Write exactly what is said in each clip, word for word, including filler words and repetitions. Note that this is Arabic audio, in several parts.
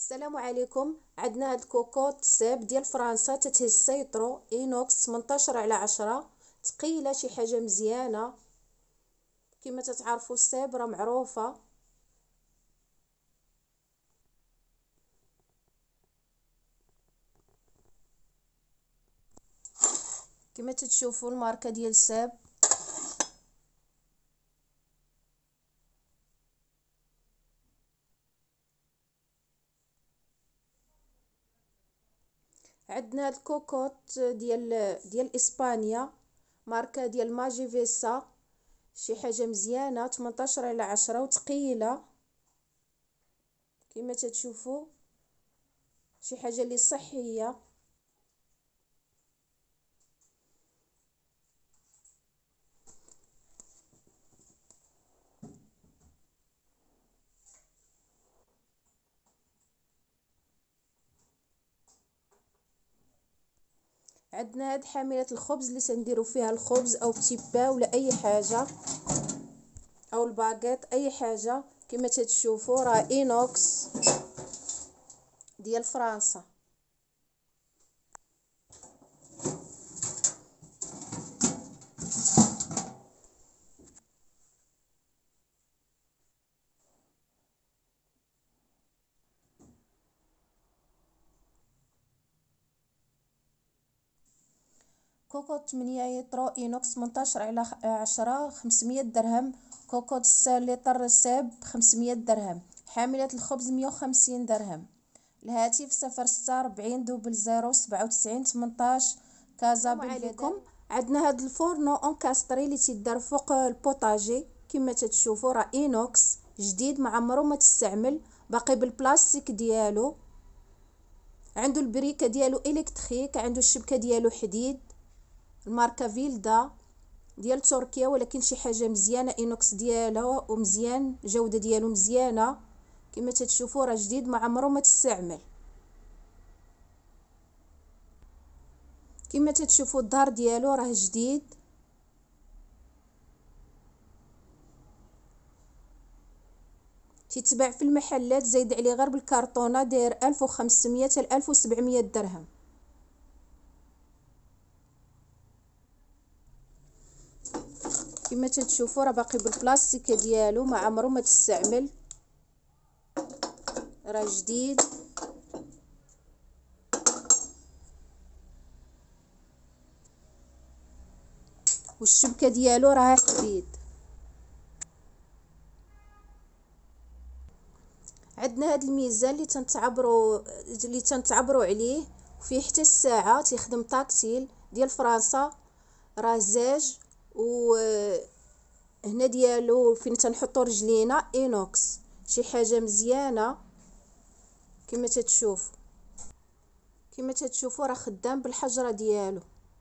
السلام عليكم. عندنا هاد الكوكوط سيب ديال فرنسا تتهز سيطرو اينوكس ثمنطاش على عشرة، ثقيله شي حاجه مزيانه. كما تتعرفوا السيب راه معروفه. كما تتشوفوا الماركه ديال السيب. عندنا هاد الكوكوط ديال ديال اسبانيا، ماركه ديال ماجي فيسا، شي حاجه مزيانه ثمنطاش على عشرة وثقيله. كما تتشوفوا شي حاجه اللي صحيه. عندنا هاد حامله الخبز اللي تنديروا فيها الخبز او بتيبا ولا اي حاجه، او الباغيت اي حاجه. كما تتشوفوا راه اينوكس ديال فرنسا. كوكوط ثمانية يطرو اينوكس ثمنطاش على عشرة خمسمية درهم. كوكوط ستة لتر سيب خمسمية درهم. حاملة الخبز مية وخمسين درهم. الهاتف صفر ستة أربعين دوبل زيرو سبعة وتسعين ثمنطاش كازا عليكم. عندنا هاد الفورنو اونكاستري اللي تيدار فوق البوطاجي. كما تتشوفوا راه اينوكس جديد ما عمره ما تستعمل، باقي بالبلاستيك ديالو. عنده البريكه ديالو الكتريك، عنده الشبكه ديالو حديد. الماركه فيلدا ديال تركيا، ولكن شي حاجه مزيانه اينوكس ديالها ومزيان، الجوده ديالو مزيانه. كما تتشوفوا راه جديد ما عمره ما تستعمل. كما تتشوفوا الظهر ديالو راه جديد. تيتباع في المحلات، زايد عليه غير بالكرتونه، داير ألف وخمسمية حتى ألف وسبعمية درهم. كما تتشوفوا راه باقي بالبلاستيك ديالو ما عمره ما تستعمل، راه جديد. والشبكه ديالو راه حديد. عندنا هاد الميزان اللي تنتعبروا اللي تنتعبروا عليه، وفيه حتى الساعه، تيخدم طاكتيل ديال فرنسا، راه زاج. و هنا ديالو فين تنحطوا رجلينا اينوكس، شي حاجه مزيانه. كما تتشوف كما تتشوفوا راه خدام بالحجره ديالو.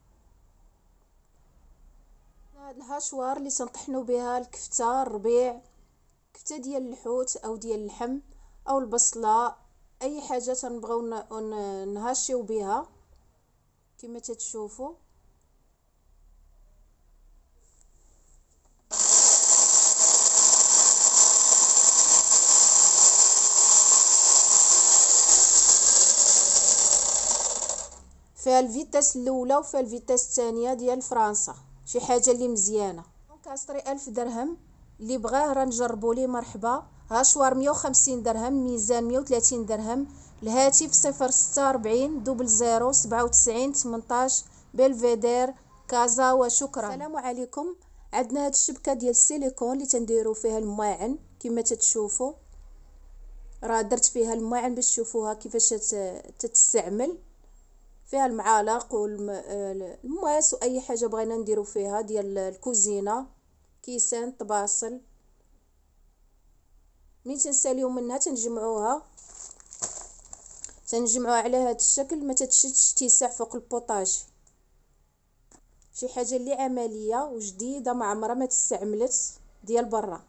هاد الهاشوار اللي تنطحنوا بها الكفته الربيع، كفته ديال الحوت او ديال اللحم او البصله، اي حاجه تنبغيو نهاشيو بها. كما تتشوفوا فيها الفيتاس الاولى وفيها الفيتاس الثانيه ديال فرنسا، شي حاجه اللي مزيانه. كاستري ألف درهم، اللي بغاه راه نجربوا ليه مرحبا. هاشوار مية وخمسين درهم، ميزان مية وثلاثين درهم. الهاتف صفر ستة أربعين دوبل زيرو سبعة وتسعين ثمنطاش بلفيدير كازا. وشكرا. السلام عليكم. عندنا هاد الشبكه ديال السيليكون اللي تنديروا فيها الماعن. كما تتشوفوا راه درت فيها الماعن باش تشوفوها كيفاش تتستعمل. فيها المعالق والمواس واي حاجه بغينا نديرو فيها ديال الكوزينه، كيسان، طباصل. ملي تنساليو منها تنجمعوها تنجمعوها على هذا الشكل، ما تتشدش تيسع فوق البوطاجي. شي حاجه اللي عمليه وجديده ما عمرها ما تستعملت ديال برا.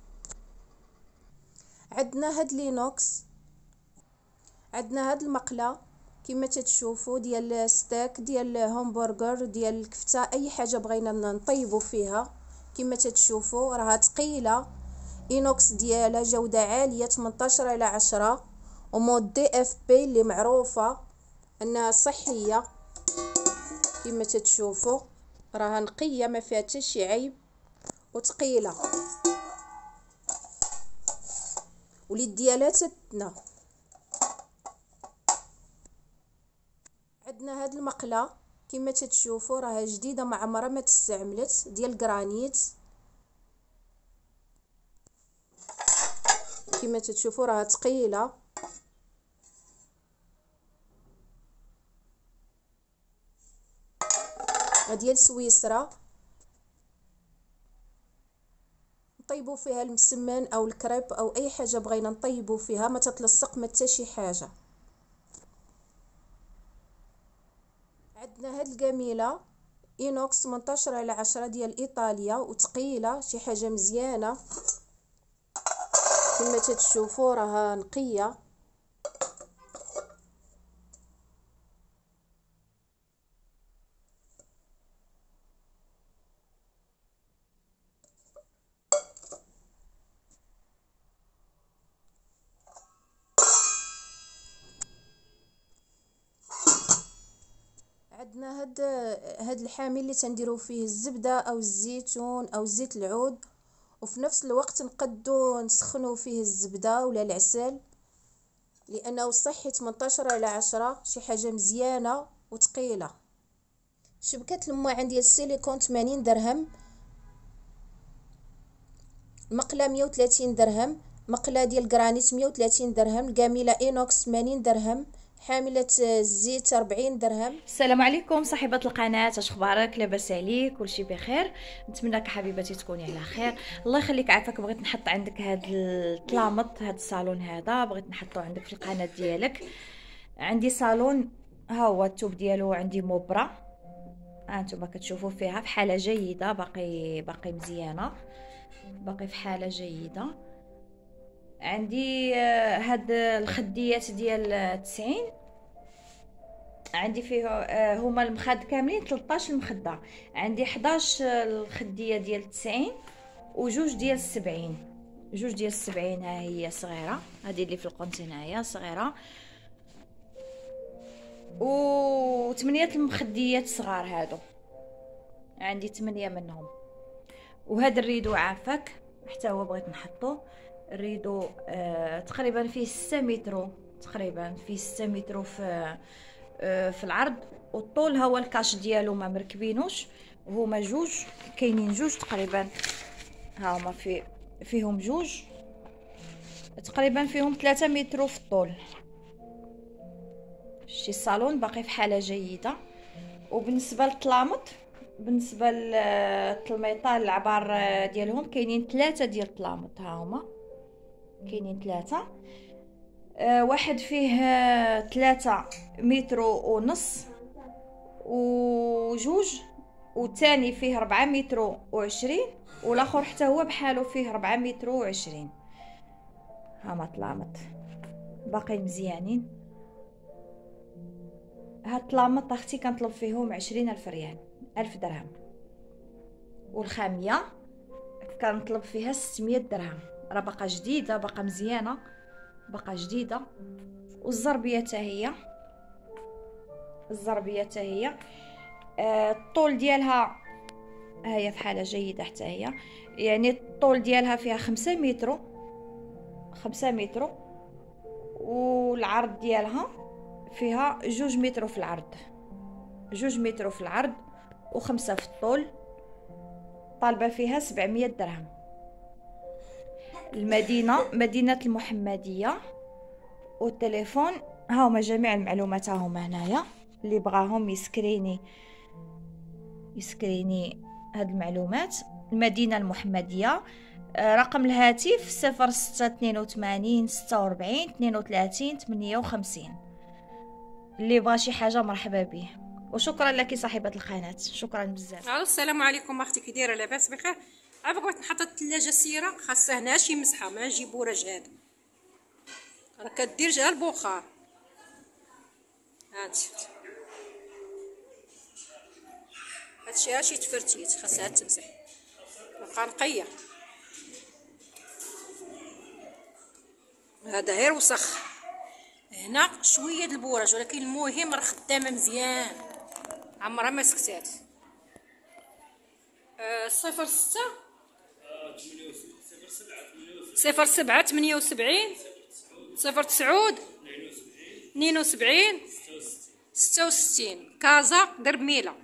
عندنا هاد لينوكس، عندنا هاد المقله كما تتشوفوا ديال ستيك، ديال همبرغر، ديال الكفته، اي حاجه بغينا نطيبوا فيها. كما تتشوفوا راها ثقيله، اينوكس ديالها جوده عاليه ثمنطاش على عشرة، ومود دي اف بي اللي معروفه انها صحيه كما تتشوفوا، راها نقيه ما فيها حتى شي عيب وثقيله، واليد ديالها تتنا. عندنا هاد المقله كما تتشوفوا راها جديده ما عمرها ما تستعملت، ديال جرانيت كما تتشوفوا راها ثقيله. ديال سويسرا، نطيبوا فيها المسمن او الكريب او اي حاجه بغينا نطيبوا فيها، ما تتلصق ما حتى شي حاجه. عندنا هاد الجميله اينوكس ثمنطاش على عشرة ديال ايطاليا وثقيله، شي حاجه مزيانه كما تتشوفوا راها نقيه. عندنا هاد هاد الحامي اللي تنديروا فيه الزبده او الزيتون او زيت العود، وفي نفس الوقت نقدو نسخنوا فيه الزبده ولا العسل لانه صحي. ثمنطاش على عشرة، شي حاجه مزيانه وثقيله. شبكه الماعن ديال السيليكون ثمانين درهم، مقله مية وثلاثين درهم، مقله ديال جرانيت مية وثلاثين درهم، الجميله اينوكس ثمانين درهم، حامله الزيت أربعين درهم. السلام عليكم صاحبه القناه، اش اخبارك؟ لاباس عليك؟ كلشي بخير؟ نتمنىك حبيبتي تكوني على خير. الله يخليك عافاك. بغيت نحط عندك هاد الطلامط، هاد الصالون هذا بغيت نحطو عندك في القناه ديالك. عندي صالون ها هو التوب ديالو، عندي موبرا ها انتم كتشوفوا فيها في حاله جيده، باقي باقي مزيانه، باقي في حاله جيده. عندي هاد الخديات ديال تسعين، عندي فيه هما المخاد كاملين ثلاثطاش المخده، عندي حداش الخديه ديال تسعين وجوج ديال السبعين. جوج ديال السبعين ها هي صغيره، هذه اللي في القنت هنايا صغيره، و ثمانية المخديات صغار هادو، عندي ثمانية منهم. وهذا الريدو عافاك حتى هو بغيت نحطو. الريدو آه تقريبا فيه ستة متر، تقريبا فيه ستة متر في آه في العرض، والطول هو الكاش ديالو ما مركبينوش، هما جوج، كاينين جوج تقريبا، ها هما في فيهم جوج، تقريبا فيهم ثلاثة متر في الطول. شي الصالون باقي في حاله جيده. وبالنسبه للطلامط، بالنسبه للتلميطه العبار ديالهم، كاينين ثلاثه ديال الطلامط، ها هما كاينين ثلاثه، أه واحد فيه ثلاثة متر ونص وجوج، والثاني فيه ربعة متر وعشرين، والاخر حتى هو بحاله فيه ربعة متر وعشرين. هما طلامط باقي مزيانين. هاد الطلامط اختي كنطلب فيهم عشرين الف ريال، الف درهم، والخاميه كنطلب فيها ستمية درهم، راه باقا جديده، باقا مزيانه، باقا جديده. والزربيه حتى هي، الزربيه حتى هي آه الطول ديالها هي في حاله جيده حتى هي، يعني الطول ديالها فيها خمسة متر، خمسة متر، والعرض ديالها فيها جوج متر في العرض، جوج متر في العرض وخمسة في الطول. طالبه فيها سبعمية درهم. المدينه مدينه المحمديه، والتليفون ها هما جميع المعلومات ها هما هنايا، اللي بغاهم يسكريني يسكريني هاد المعلومات. المدينه المحمديه، رقم الهاتف صفر ستة اثنين وثمانين ستة وأربعين اثنين وثلاثين ثمانية وخمسين. اللي بغى شي حاجه مرحبا به. وشكرا لك صاحبه القناه، شكرا بزاف. السلام عليكم اختي، كي دايره؟ لاباس بخير؟ عافاك. بغيت نحط الثلاجه سيره، خاصها هنا شي مسحه، ما نجيب بوراج هذا، راه كدير جا البخار. هانت هادشي هاشي تفرتيت، خاصها تمسح، بقى نقيه. هذا غير وسخ، هنا شويه د البوراج، ولكن المهم راه خدامه مزيان عمرها ما سكتات. أه صفر ستة صفر سبعة ثمانية وسبعين صفر تسعود اثنين وسبعين ستة وستين. كازا درب ميلا.